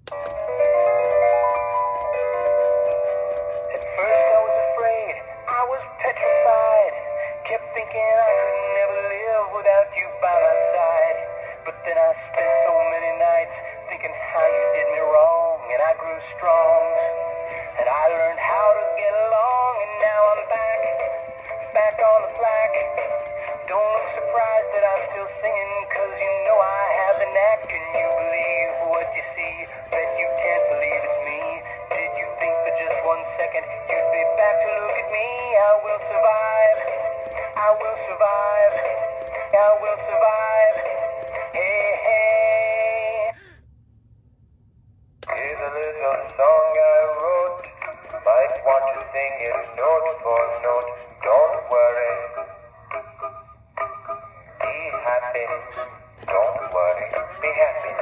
At first I was afraid, I was petrified. Kept thinking I could never live without you by my side. But then I spent so many nights thinking how you did me wrong, and I grew strong, and I learned how to get along, and now I'm back on the plaque. Don't look surprised that I'm still singing, 'cause you know I have the knack. Can you believe what you see? Bet you can't believe it's me. Did you think for just 1 second you'd be back to look at me? I will survive, I will survive, I will survive. Hey, hey. Here's a little song I wrote. Might want to sing it note for note. Don't worry, be happy. Don't worry, be happy.